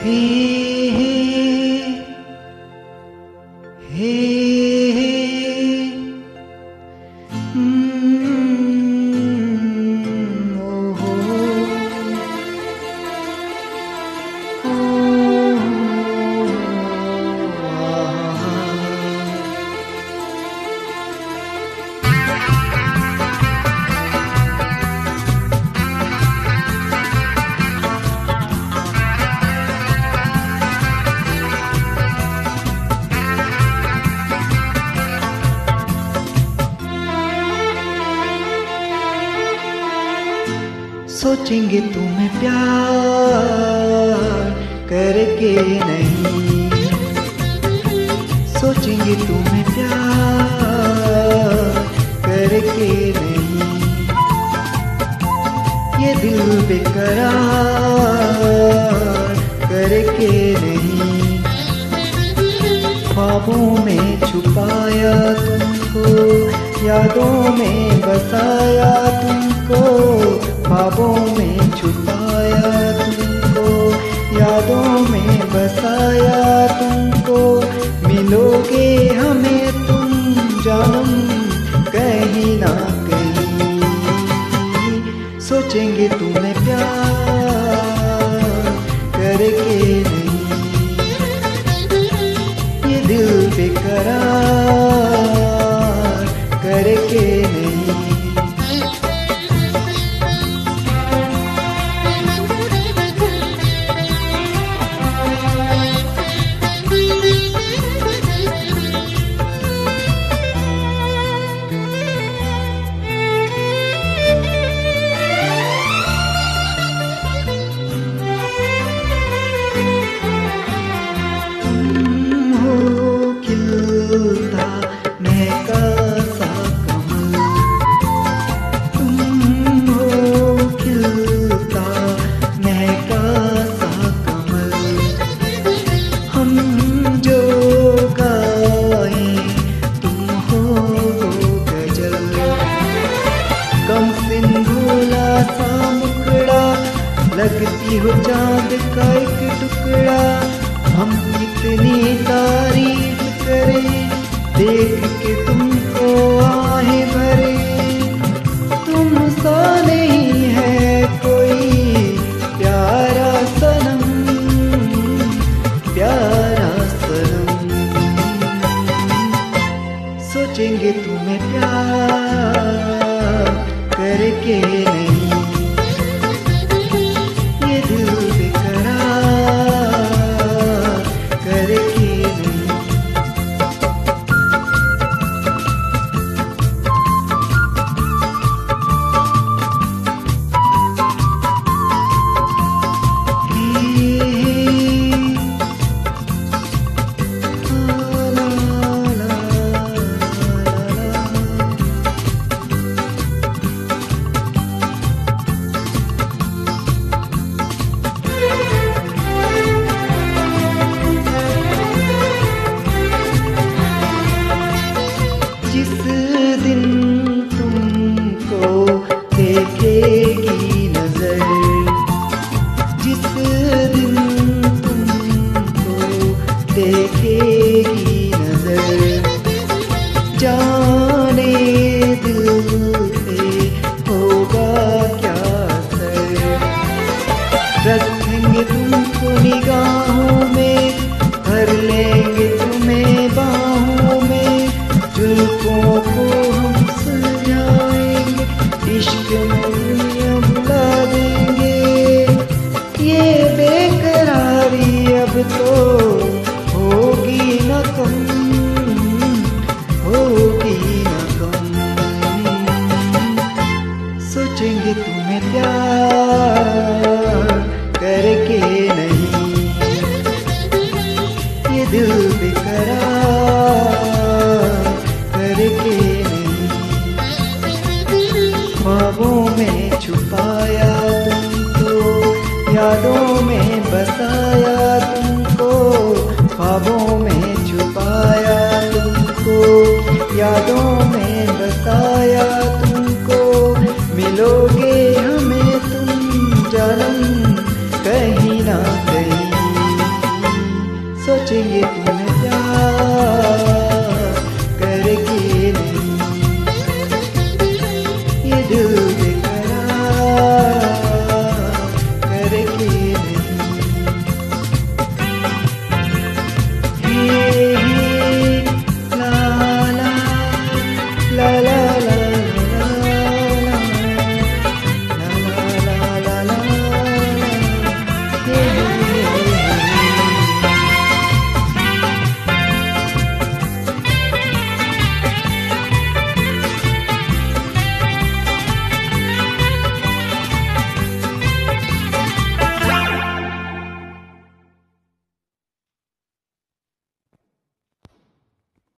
हे हे हे ओहो सोचेंगे तुम्हें प्यार करके नहीं, सोचेंगे तुम्हें प्यार करके नहीं, ये दिल बेकरार करके नहीं। ख्वाबों में छुपाया तुमको, यादों में बसाया तुमको, ख्वाबों में छुपाया तुमको, यादों में बसाया तुमको। मिलोगे हमें तुम जानम कहीं ना कहीं, सोचेंगे तुम्हें प्यार करके नहीं, ये दिल बेकरार करके नहीं। महका सा कमल तुम हो, खिलता महका सा कमल। हम जो गाएं तुम हो गजल, कम सिंधुला सा मुखड़ा, लगती हो चांद का एक टुकड़ा। हम कितनी तारीफ करें देख के तुमको आहे भरे, तुम सा नहीं है कोई प्यारा सनम, प्यारा सनम। सोचेंगे तुम्हें प्यार करके नहीं, ये दिल बेकरार करके नहीं। जिस दिन तुमको देखेगी नजर, जिस दिन तुमको देखेगी नजर, जाने दिल पे होगा क्या असर। रखेंगे तुमको निगाहों में, भर लेंगे तुम्हें बाहों में, जुल्फों को हम सुलझाएंगे, इश्क में दुनिया बुला देंगे। ये बेकरारी अब तो होगी न कम, होगी न कम। सोचेंगे तुम्हें प्यार करके नहीं, ये दिल बेकरार करके नहीं। ख्वाबों में छुपाया तुमको, यादों में बसाया तुमको, ख्वाबों में छुपाया तुमको, यादों में बसाया तुमको। मिलोगे हमें तुम जानम